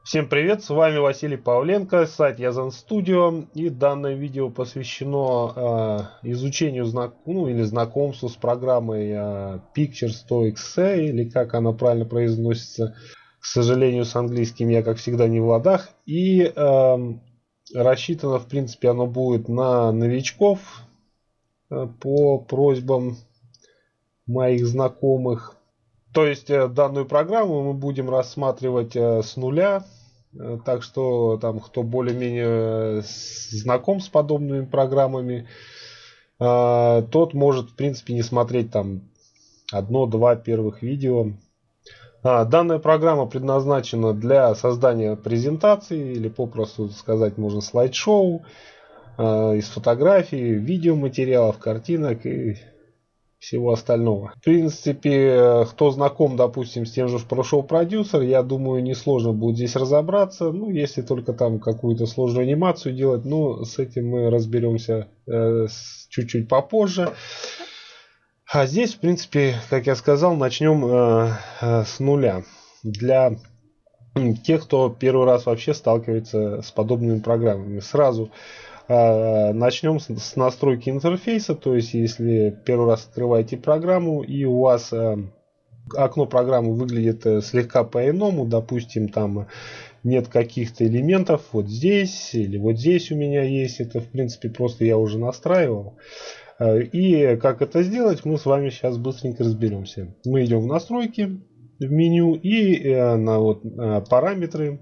Всем привет, с вами Василий Павленко, сайт Yazan Studio, и данное видео посвящено изучению или знакомству с программой Picture 100XE, или как она правильно произносится. К сожалению, с английским я, как всегда, не в ладах, и рассчитано, в принципе, оно будет на новичков по просьбам моих знакомых. То есть данную программу мы будем рассматривать с нуля. Так что там, кто более-менее знаком с подобными программами, тот может, в принципе, не смотреть там одно-два первых видео. Данная программа предназначена для создания презентаций, или попросту сказать можно слайд-шоу из фотографий, видеоматериалов, картинок и всего остального. В принципе, кто знаком, допустим, с тем же Photoshop Producer, я думаю, несложно будет здесь разобраться. Ну, если только там какую-то сложную анимацию делать, но с этим мы разберемся чуть-чуть попозже. А здесь, в принципе, как я сказал, начнем с нуля. Для тех, кто первый раз вообще сталкивается с подобными программами. Сразу начнем с настройки интерфейса. То есть, если первый раз открываете программу и у вас окно программы выглядит слегка по-иному, допустим, там нет каких-то элементов вот здесь или вот здесь у меня есть, это в принципе просто я уже настраивал. И как это сделать, мы с вами сейчас быстренько разберемся. Мы идем в настройки, в меню и на параметры.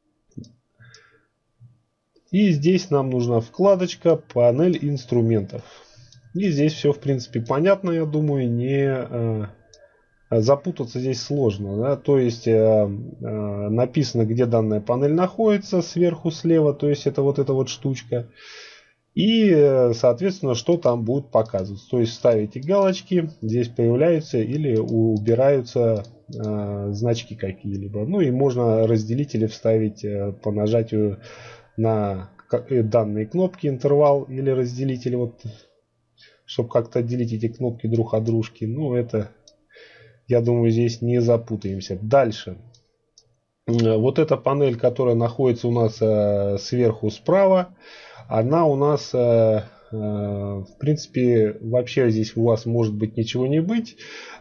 И здесь нам нужна вкладочка «Панель инструментов». И здесь все, в принципе, понятно, я думаю, не запутаться здесь сложно. Да? То есть написано, где данная панель находится, сверху слева, то есть это вот эта вот штучка. И, соответственно, что там будет показываться. То есть ставите галочки, здесь появляются или убираются значки какие-либо. Ну и можно разделители вставить по нажатию на данные кнопки, интервал или разделитель, вот, чтобы как-то отделить эти кнопки друг от дружки. Ну, это, я думаю, здесь не запутаемся. Дальше. Вот эта панель, которая находится у нас сверху справа, она у нас, в принципе, вообще здесь у вас может быть ничего не быть,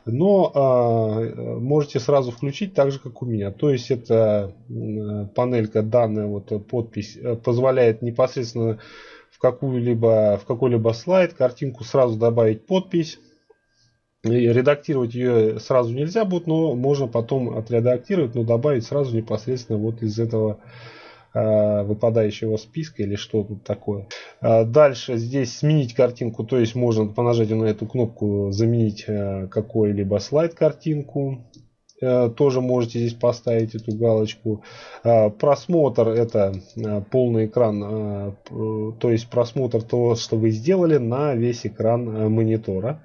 но можете сразу включить так же, как у меня. То есть эта панелька, данная вот подпись, позволяет непосредственно в какой-либо слайд, картинку сразу добавить подпись. И редактировать ее сразу нельзя будет, но можно потом отредактировать, но добавить сразу непосредственно вот из этого выпадающего списка или что тут такое. Дальше здесь сменить картинку, то есть можно по нажатию на эту кнопку заменить какой-либо слайд картинку. Тоже можете здесь поставить эту галочку. Просмотр — это полный экран, то есть просмотр того, что вы сделали на весь экран монитора.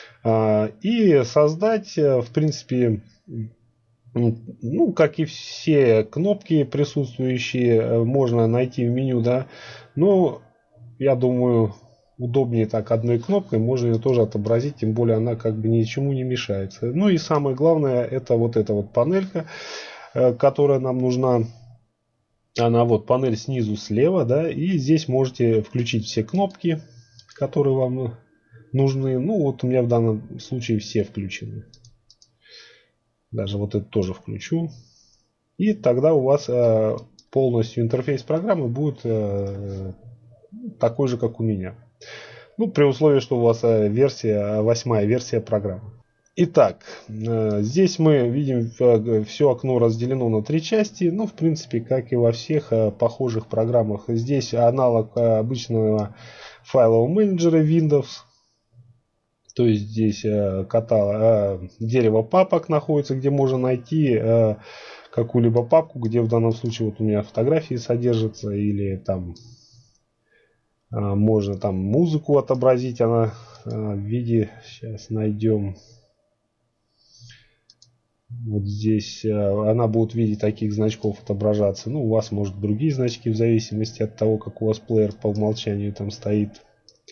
И создать, в принципе, ну, как и все кнопки присутствующие, можно найти в меню, да. Но я думаю, удобнее так одной кнопкой, можно ее тоже отобразить, тем более она как бы ничему не мешается. Ну и самое главное, это вот эта вот панелька, которая нам нужна. Она вот панель снизу слева, да, и здесь можете включить все кнопки, которые вам нужны. Ну вот у меня в данном случае все включены. Даже вот это тоже включу. И тогда у вас полностью интерфейс программы будет такой же, как у меня. Ну, при условии, что у вас версия, 8-я версия программы. Итак, здесь мы видим, все окно разделено на 3 части. Ну, в принципе, как и во всех похожих программах. Здесь аналог обычного файлового менеджера Windows. То есть здесь дерево папок находится, где можно найти какую-либо папку, где в данном случае вот у меня фотографии содержатся, или там можно там музыку отобразить, она в виде, сейчас найдем, вот здесь она будет в виде таких значков отображаться. Ну, у вас может другие значки в зависимости от того, как у вас плеер по умолчанию там стоит.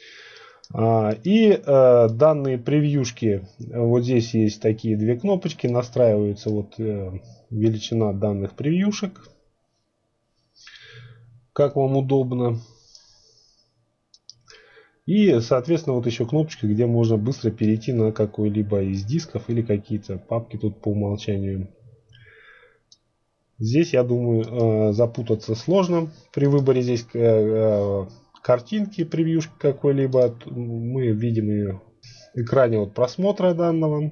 И данные превьюшки, вот здесь есть такие две кнопочки, настраивается вот величина данных превьюшек. как вам удобно. И, соответственно, вот еще кнопочка, где можно быстро перейти на какой-либо из дисков или какие-то папки тут по умолчанию. Здесь, я думаю, запутаться сложно при выборе здесь картинки, превьюшки какой-либо. Мы видим ее в экране вот просмотра данного.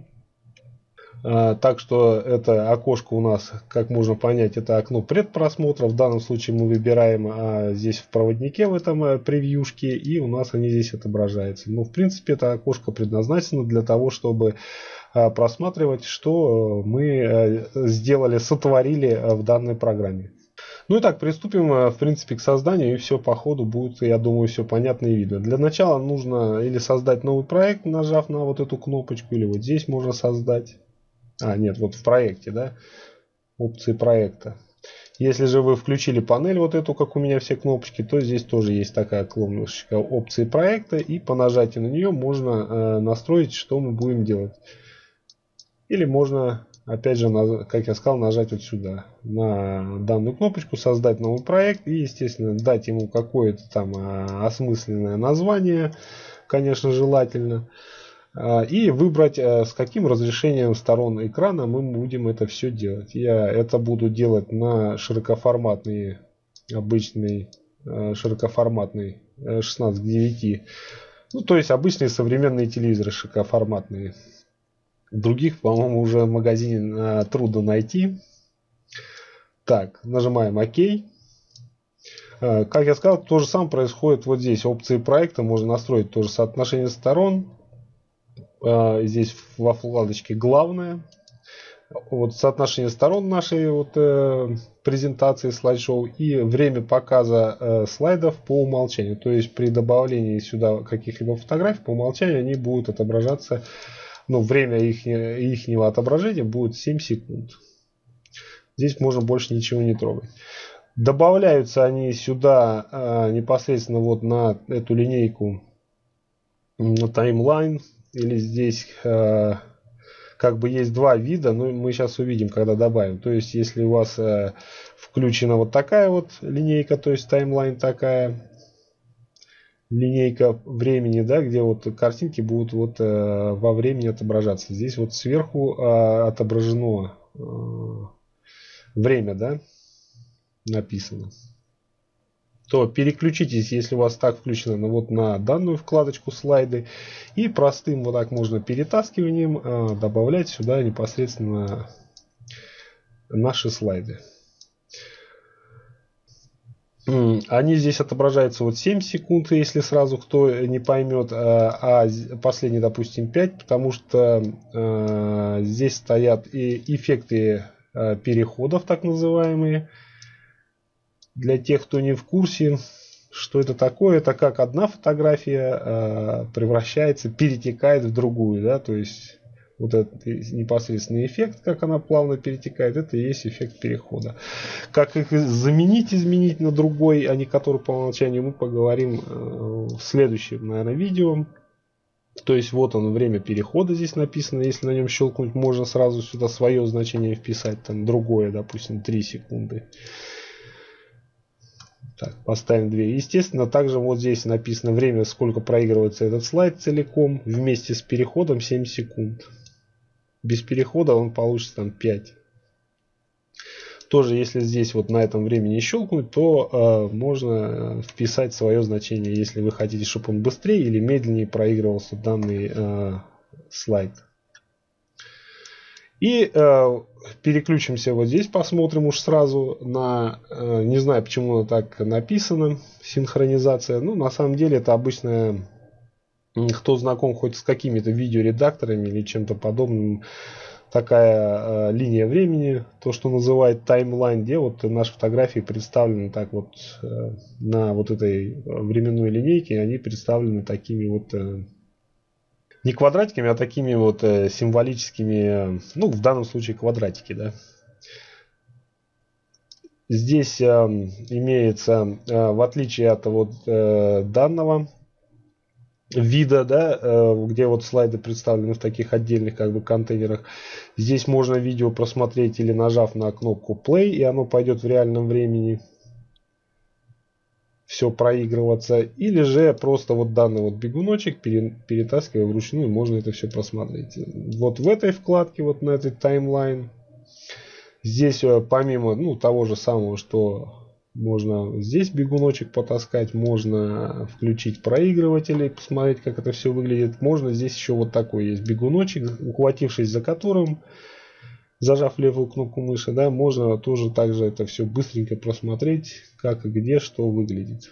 Так что это окошко у нас, как можно понять, это окно предпросмотра. В данном случае мы выбираем здесь в проводнике в этом превьюшке, и у нас они здесь отображаются. Но в принципе это окошко предназначено для того, чтобы просматривать, что мы сделали, сотворили в данной программе. Ну и так, приступим в принципе к созданию, и все по ходу будет, я думаю, все понятно и видно. Для начала нужно или создать новый проект, нажав на вот эту кнопочку, или вот здесь можно создать. Нет, вот в проекте, да, опции проекта. Если же вы включили панель вот эту, как у меня все кнопочки, то здесь тоже есть такая кнопочка опции проекта, и по нажатию на нее можно настроить, что мы будем делать. Или можно, опять же, как я сказал, нажать вот сюда, на данную кнопочку, создать новый проект и, естественно, дать ему какое-то там осмысленное название, конечно, желательно. И выбрать, с каким разрешением сторон экрана мы будем это все делать. Я это буду делать на широкоформатный, обычный широкоформатный 16 к 9. Ну, то есть обычные современные телевизоры широкоформатные. Других, по-моему, уже в магазине трудно найти. Так, нажимаем ОК. Как я сказал, то же самое происходит вот здесь. Опции проекта можно настроить тоже соотношение сторон. Здесь во вкладочке главное. Вот соотношение сторон нашей вот, презентации слайд-шоу и время показа слайдов по умолчанию. То есть при добавлении сюда каких-либо фотографий по умолчанию они будут отображаться, ну, время ихнего отображения будет 7 секунд. Здесь можно больше ничего не трогать. Добавляются они сюда непосредственно вот на эту линейку, на таймлайн. Или здесь как бы есть два вида, но мы сейчас увидим, когда добавим. То есть, если у вас включена вот такая вот линейка, то есть таймлайн такая, линейка времени, да, где вот картинки будут вот во времени отображаться. Здесь вот сверху отображено время, да, написано. То переключитесь, если у вас так включено, вот на данную вкладочку слайды, и простым вот так можно перетаскиванием добавлять сюда непосредственно наши слайды. Они здесь отображаются вот 7 секунд, если сразу кто не поймет, а последний, допустим, 5, потому что здесь стоят и эффекты переходов, так называемые. Для тех, кто не в курсе, что это такое, это как одна фотография превращается, перетекает в другую, да, то есть вот этот непосредственный эффект, как она плавно перетекает, это и есть эффект перехода. Как их заменить, изменить на другой, а не который по умолчанию, мы поговорим в следующем, наверное, видео. То есть вот оно, время перехода здесь написано, если на нем щелкнуть, можно сразу сюда свое значение вписать, там другое, допустим, 3 секунды. Так, поставим 2. Естественно, также вот здесь написано время, сколько проигрывается этот слайд целиком. Вместе с переходом 7 секунд. Без перехода он получится там 5. Тоже, если здесь вот на этом времени щелкнуть, то можно вписать свое значение, если вы хотите, чтобы он быстрее или медленнее проигрывался данный слайд. И переключимся вот здесь, посмотрим уж сразу на, не знаю почему так написано, синхронизация. Ну, на самом деле это обычная, кто знаком хоть с какими-то видеоредакторами или чем-то подобным, такая линия времени, то, что называют таймлайн, где вот наши фотографии представлены так вот на вот этой временной линейке, они представлены такими вот не квадратиками, а такими вот символическими, ну, в данном случае квадратики, да. Здесь имеется, в отличие от вот данного вида, да, где вот слайды представлены в таких отдельных как бы контейнерах, здесь можно видео просмотреть или нажав на кнопку play, и оно пойдет в реальном времени. все проигрываться, или же просто вот данный вот бегуночек перетаскивая вручную, можно это все просмотреть. Вот в этой вкладке, вот на этой таймлайн, здесь помимо того же самого, что можно здесь бегуночек потаскать, можно включить проигрыватель и посмотреть, как это все выглядит. Можно здесь еще вот такой есть бегуночек, ухватившись за которым, зажав левую кнопку мыши, да, можно тоже также это все быстренько просмотреть, как и где что выглядит.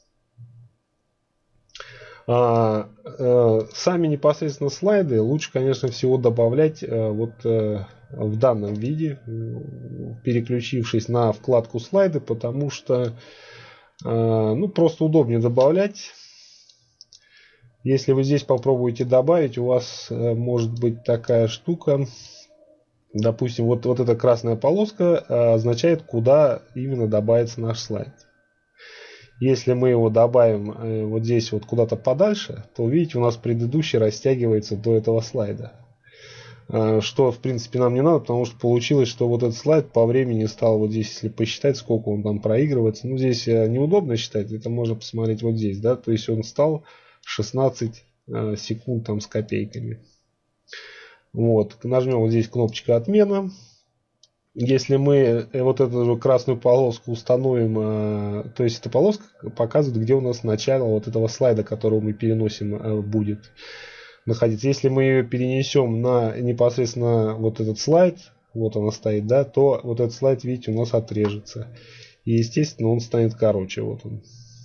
Сами непосредственно слайды лучше, конечно, всего добавлять в данном виде, переключившись на вкладку слайды, потому что просто удобнее добавлять. Если вы здесь попробуете добавить, у вас может быть такая штука. Допустим, вот эта красная полоска означает, куда именно добавится наш слайд. Если мы его добавим вот здесь вот куда-то подальше, то видите, у нас предыдущий растягивается до этого слайда. Что, в принципе, нам не надо, потому что получилось, что вот этот слайд по времени стал вот здесь, если посчитать, сколько он там проигрывается. Ну, здесь неудобно считать, это можно посмотреть вот здесь, да, то есть он стал 16 секунд там с копейками. Вот, нажмем вот здесь кнопочка отмена. Если мы вот эту же красную полоску установим, то есть эта полоска показывает, где у нас начало вот этого слайда, которого мы переносим, будет находиться. Если мы ее перенесем на непосредственно вот этот слайд, вот она стоит, да, то вот этот слайд, видите, у нас отрежется. И, естественно, он станет короче. Вот он.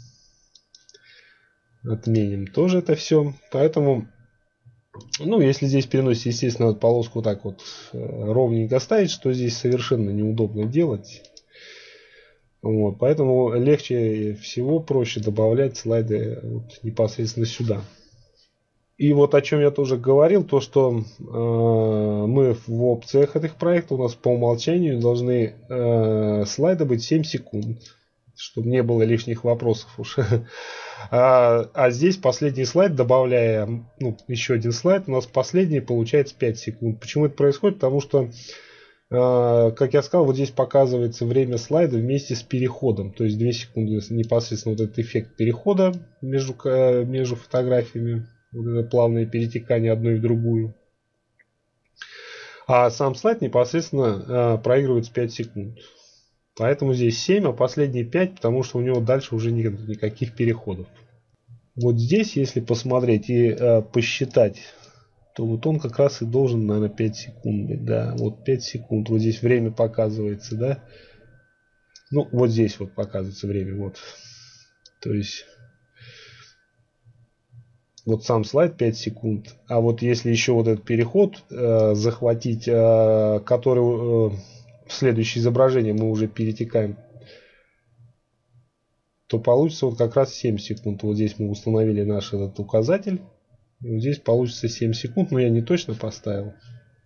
Отменим тоже это все. Поэтому, если здесь переносить, естественно, полоску так вот ровненько ставить, что здесь совершенно неудобно делать. Вот, поэтому легче всего, проще добавлять слайды вот непосредственно сюда. И вот о чем я тоже говорил, то что мы в опциях этих проектов у нас по умолчанию должны слайды быть 7 секунд, чтобы не было лишних вопросов уж. А здесь последний слайд, добавляя еще один слайд, у нас последний получается 5 секунд. Почему это происходит? Потому что, как я сказал, вот здесь показывается время слайда вместе с переходом. То есть 2 секунды непосредственно вот этот эффект перехода между фотографиями. Вот это плавное перетекание одной в другую. А сам слайд непосредственно проигрывается 5 секунд. Поэтому здесь 7, а последние 5, потому что у него дальше уже нет никаких переходов. Вот здесь, если посмотреть и посчитать, то вот он как раз и должен, наверное, 5 секунд быть. Да, вот 5 секунд. Вот здесь время показывается, да. Ну, вот здесь вот показывается время. Вот. То есть... Вот сам слайд 5 секунд. А вот если еще вот этот переход захватить, который в следующее изображение мы уже перетекаем, то получится вот как раз 7 секунд. Вот здесь мы установили наш этот указатель. И вот здесь получится 7 секунд, но я не точно поставил.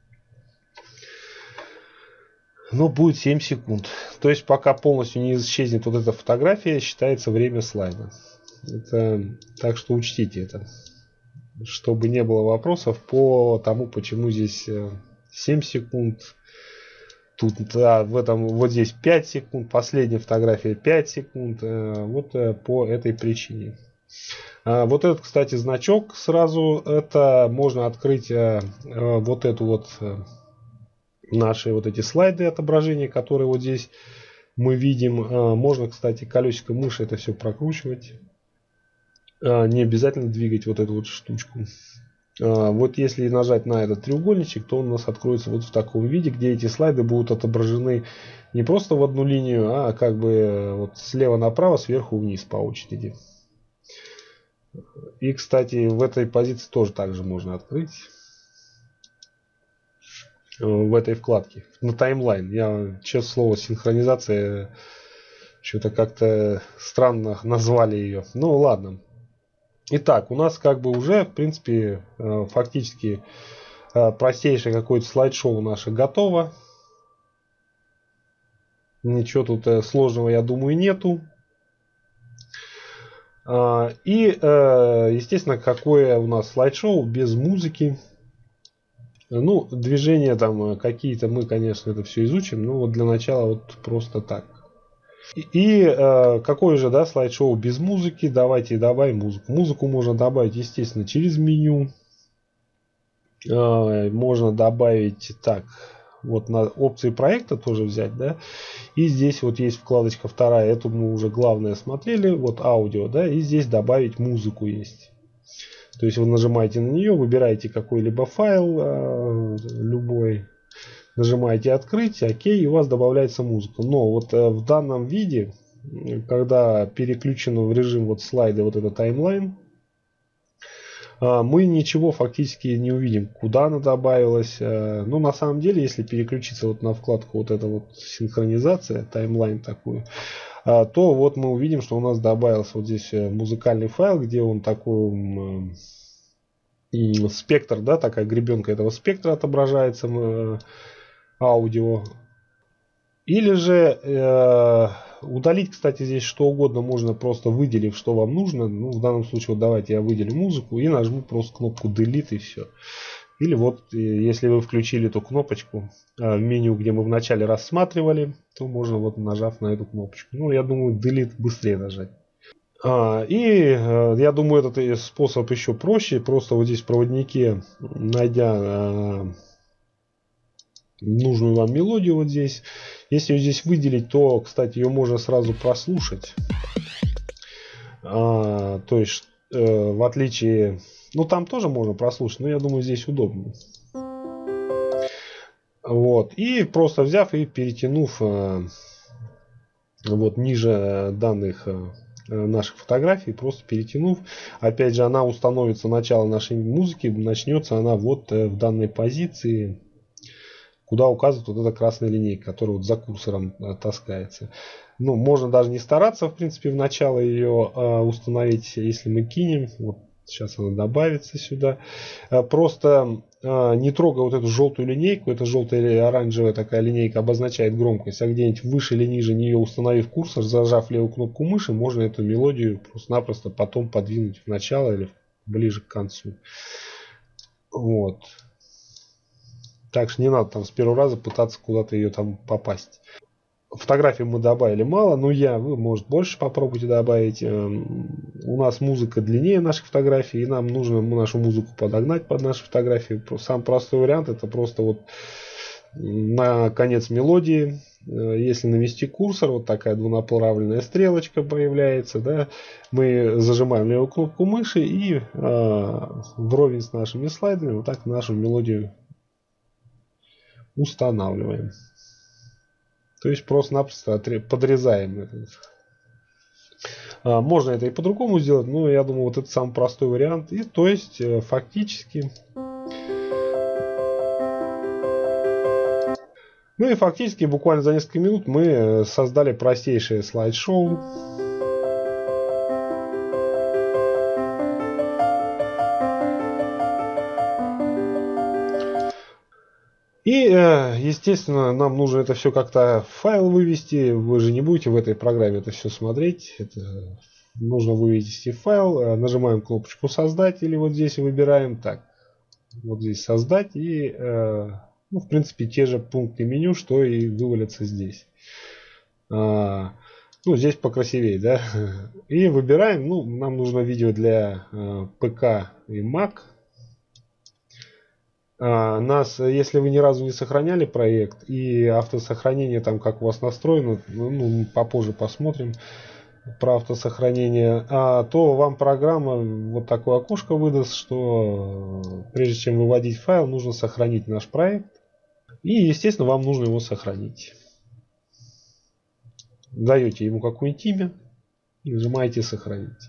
Но будет 7 секунд. То есть пока полностью не исчезнет вот эта фотография, считается время слайда. Так что учтите это. Чтобы не было вопросов по тому, почему здесь 7 секунд. Тут вот здесь 5 секунд. Последняя фотография 5 секунд. Вот по этой причине. Вот этот, кстати, значок сразу. Это можно открыть вот эту вот наши вот эти слайды отображения, которые вот здесь мы видим. Можно, кстати, колесиком мыши это все прокручивать. Не обязательно двигать вот эту вот штучку. Вот если нажать на этот треугольничек, то он у нас откроется вот в таком виде, где эти слайды будут отображены не просто в одну линию, а как бы вот слева направо, сверху вниз по очереди. И, кстати, в этой позиции тоже также можно открыть. В этой вкладке. На таймлайн. Я, честное слово, синхронизация что-то как-то странно назвали ее. Ну ладно. Итак, у нас как бы уже, в принципе, фактически простейшее какое-то слайд-шоу наше готово. Ничего тут сложного, я думаю, нету. И, естественно, какое у нас слайд-шоу без музыки. Ну, движения там какие-то мы, конечно, это все изучим. Но вот для начала вот просто так. Какое же, да, слайд-шоу без музыки? Давайте добавим музыку. Музыку можно добавить, естественно, через меню. Можно добавить так. Вот на опции проекта тоже взять, да. И здесь вот есть вкладочка вторая. Эту мы уже главное смотрели. Вот аудио, да. И здесь добавить музыку есть. То есть вы нажимаете на нее, выбираете какой-либо файл, любой. Нажимаете открыть, окей, и у вас добавляется музыка. Но вот в данном виде, когда переключено в режим вот слайды, вот это таймлайн, мы ничего фактически не увидим, куда она добавилась. Ну, на самом деле, если переключиться вот на вкладку вот эта вот синхронизация, таймлайн такую, то вот мы увидим, что у нас добавился вот здесь музыкальный файл, где он такой спектр, да, такая гребенка этого спектра отображается, аудио. Или же удалить, кстати, здесь что угодно можно, просто выделив, что вам нужно. Ну, в данном случае, вот давайте я выделю музыку и нажму просто кнопку Delete и все. Или вот, если вы включили эту кнопочку в меню, где мы вначале рассматривали, то можно вот нажав на эту кнопочку. Ну, я думаю, Delete быстрее нажать. Я думаю, этот способ еще проще. Просто вот здесь в проводнике, найдя нужную вам мелодию вот здесь. Если ее здесь выделить, то, кстати, ее можно сразу прослушать. То есть, в отличие... Ну, там тоже можно прослушать, но я думаю, здесь удобно. Вот. И просто взяв и перетянув вот ниже данных наших фотографий, просто перетянув, опять же, она установится, начало нашей музыки, начнется она вот в данной позиции, куда указывает вот эта красная линейка, которая вот за курсором таскается. Ну, можно даже не стараться, в принципе, в начало ее установить, если мы кинем. Вот сейчас она добавится сюда. Просто не трогая вот эту желтую линейку, эта желтая или оранжевая такая линейка обозначает громкость, а где-нибудь выше или ниже нее установив курсор, зажав левую кнопку мыши, можно эту мелодию просто-напросто потом подвинуть в начало или ближе к концу. Вот. Так что не надо там с первого раза пытаться куда-то ее там попасть. Фотографий мы добавили мало, но вы, может, больше попробуйте добавить. У нас музыка длиннее наших фотографий, и нам нужно нашу музыку подогнать под наши фотографии. Самый простой вариант — это просто вот на конец мелодии, если навести курсор, вот такая двунаправленная стрелочка появляется, да, мы зажимаем левую кнопку мыши и вровень с нашими слайдами вот так нашу мелодию устанавливаем. То есть просто-напросто подрезаем это. Можно это и по-другому сделать, но я думаю, вот это самый простой вариант. И то есть фактически... Ну и фактически буквально за несколько минут мы создали простейшее слайд-шоу. И, естественно, нам нужно это все как-то в файл вывести. Вы же не будете в этой программе это все смотреть. Это нужно вывести в файл. Нажимаем кнопочку «Создать» или вот здесь выбираем так. Вот здесь «Создать». И, ну, в принципе, те же пункты меню, что и вывалятся здесь. Ну, здесь покрасивее, да. И выбираем. Ну, нам нужно видео для ПК и Mac. Если вы ни разу не сохраняли проект и автосохранение там как у вас настроено, ну, попозже посмотрим про автосохранение, то вам программа вот такое окошко выдаст, что прежде чем выводить файл, нужно сохранить наш проект. И, естественно, вам нужно его сохранить. Даете ему какое-нибудь имя, нажимаете «Сохранить».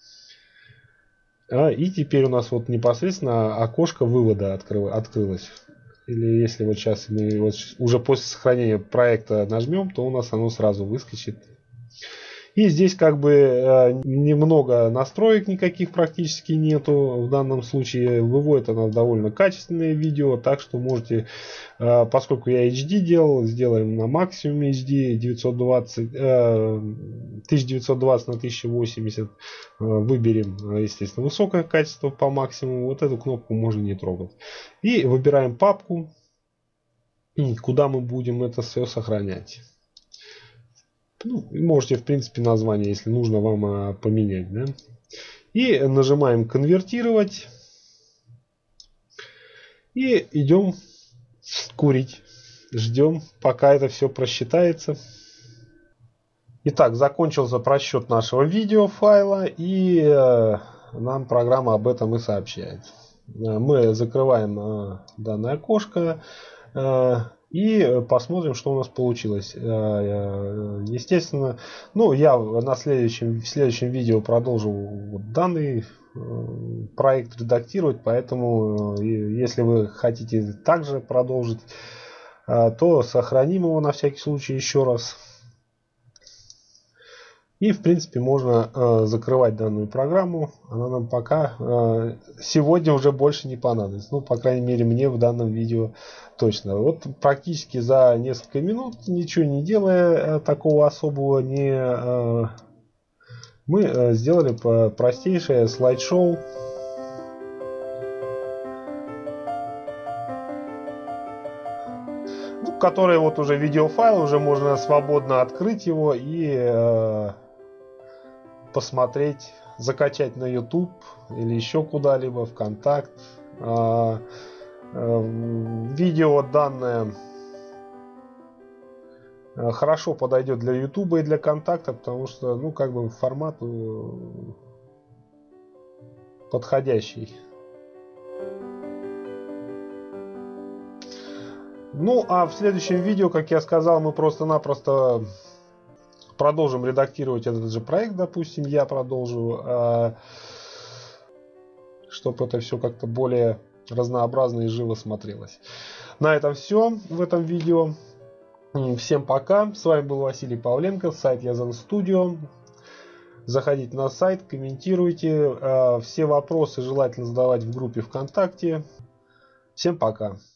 И теперь у нас вот непосредственно окошко вывода открылось. Или если вот сейчас мы вот уже после сохранения проекта нажмем, то у нас оно сразу выскочит. И здесь как бы немного настроек никаких практически нету. В данном случае выводит она довольно качественное видео, так что можете, поскольку я HD делал, сделаем на максимуме HD 1920 на 1080. Выберем, естественно, высокое качество по максимуму. Вот эту кнопку можно не трогать. И выбираем папку, куда мы будем это все сохранять. Ну, можете, в принципе, название, если нужно, вам поменять. Да? И нажимаем конвертировать. И идем курить. Ждем, пока это все просчитается. Итак, закончился просчет нашего видеофайла, и нам программа об этом и сообщает. Мы закрываем данное окошко и посмотрим, что у нас получилось. Естественно, ну, я в следующем видео продолжу вот данный проект редактировать, поэтому если вы хотите также продолжить, то сохраним его на всякий случай еще раз. И, в принципе, можно закрывать данную программу. Она нам пока сегодня уже больше не понадобится. Ну, по крайней мере, мне в данном видео точно. Вот практически за несколько минут, ничего не делая такого особого, мы сделали простейшее слайд-шоу. Который вот уже видеофайл, уже можно свободно открыть его и посмотреть, закачать на YouTube или еще куда-либо, ВКонтакт. Видео данное хорошо подойдет для YouTube и для Контакта, потому что, ну, как бы формат подходящий. Ну, а в следующем видео, как я сказал, мы просто-напросто продолжим редактировать этот же проект, допустим, я продолжу, чтобы это все как-то более разнообразно и живо смотрелось. На этом все в этом видео. Всем пока. С вами был Василий Павленко, сайт Yazan Studio. Заходите на сайт, комментируйте. Все вопросы желательно задавать в группе ВКонтакте. Всем пока.